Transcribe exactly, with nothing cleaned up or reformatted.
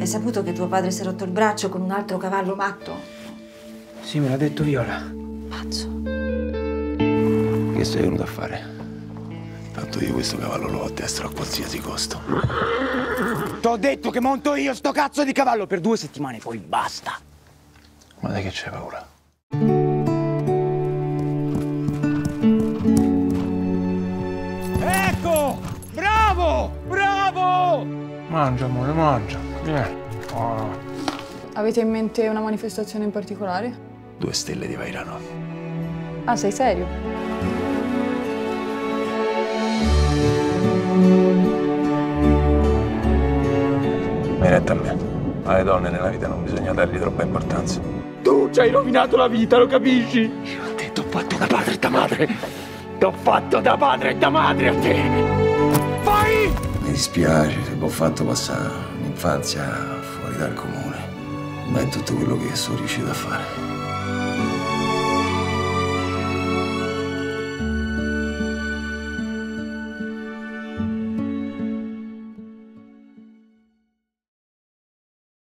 Hai saputo che tuo padre si è rotto il braccio con un altro cavallo matto? Sì, me l'ha detto Viola. Pazzo. Che sei venuto a fare? Tanto io questo cavallo lo addestro a qualsiasi costo. T'ho detto che monto io sto cazzo di cavallo per due settimane, poi basta. Ma dai che c'hai paura? Ecco! Bravo! Bravo! Mangia, amore, mangia. Vieni. Oh. Avete in mente una manifestazione in particolare? Due stelle di Vairano. Ah, sei serio? Mi hai detto a me. Alle donne nella vita non bisogna dargli troppa importanza. Tu ci hai rovinato la vita, lo capisci? Io a te t'ho fatto da padre e da madre. T'ho fatto da padre e da madre a te. Vai! Mi dispiace se vi ho fatto passare un'infanzia fuori dal comune. Ma è tutto quello che sono riuscito a fare.